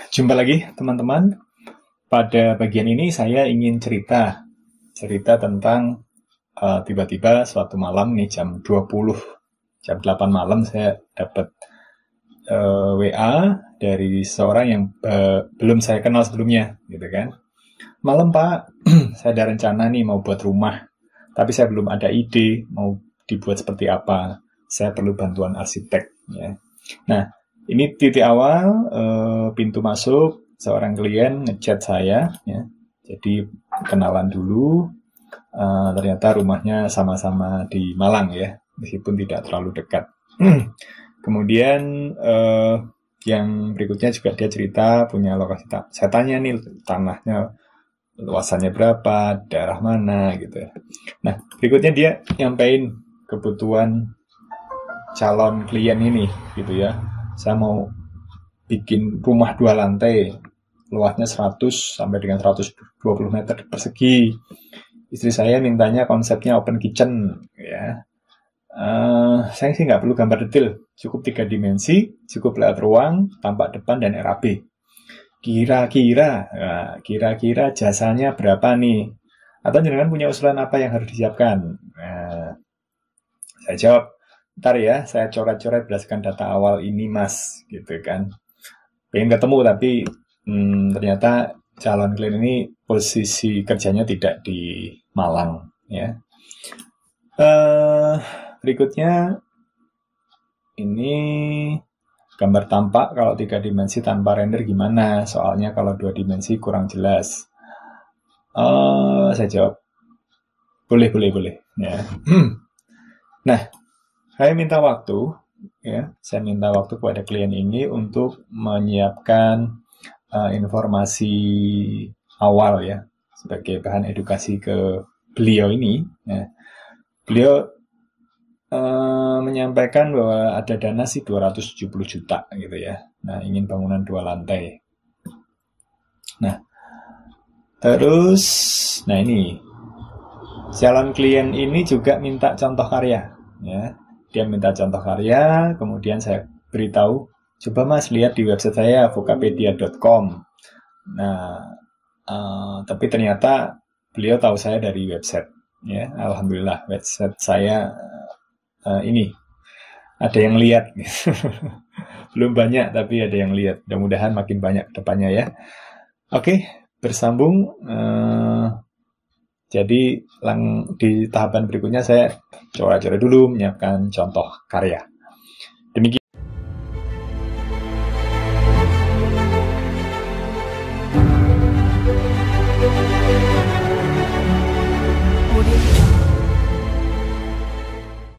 Jumpa lagi teman-teman. Pada bagian ini saya ingin cerita tentang tiba-tiba suatu malam nih jam 20, jam 8 malam saya dapat WA dari seorang yang belum saya kenal sebelumnya, gitu kan. Malam Pak, saya ada rencana nih mau buat rumah, tapi saya belum ada ide mau dibuat seperti apa. Saya perlu bantuan arsitek, ya. Nah, ini titik awal pintu masuk seorang klien ngechat saya, ya. Jadi kenalan dulu. Ternyata rumahnya sama-sama di Malang, ya, meskipun tidak terlalu dekat. Kemudian yang berikutnya juga dia cerita punya lokasi. Saya tanya nih tanahnya luasannya berapa, daerah mana, gitu ya. Nah, berikutnya dia nyampein kebutuhan calon klien ini, gitu ya. Saya mau bikin rumah 2 lantai, luasnya 100 sampai dengan 120 meter persegi. Istri saya mintanya konsepnya open kitchen, ya. Saya sih nggak perlu gambar detail, cukup 3 dimensi, cukup layout ruang, tampak depan dan RAB. Kira-kira jasanya berapa nih? Atau jenengan punya usulan apa yang harus disiapkan? Saya jawab, ntar ya, saya coret-coret berdasarkan data awal ini mas, gitu kan. Pengen ketemu tapi ternyata calon klien ini posisi kerjanya tidak di Malang, ya. Berikutnya ini gambar tampak kalau 3 dimensi tanpa render gimana? Soalnya kalau 2 dimensi kurang jelas. Saya jawab, boleh. Ya. Nah, saya minta waktu, ya. Saya minta waktu kepada klien ini untuk menyiapkan informasi awal, ya, sebagai bahan edukasi ke beliau ini. Ya. Beliau menyampaikan bahwa ada dana sih 270 juta gitu ya. Nah, ingin bangunan 2 lantai. Nah, terus, nah ini calon klien ini juga minta contoh karya, ya. Dia minta contoh karya, kemudian saya beritahu, coba mas lihat di website saya vokapedia.com. Nah, tapi ternyata beliau tahu saya dari website, ya. Alhamdulillah website saya ini ada yang lihat. Belum banyak tapi ada yang lihat. Mudah-mudahan makin banyak ke depannya, ya. Oke, bersambung. Jadi di tahapan berikutnya saya coba-coba dulu menyiapkan contoh karya.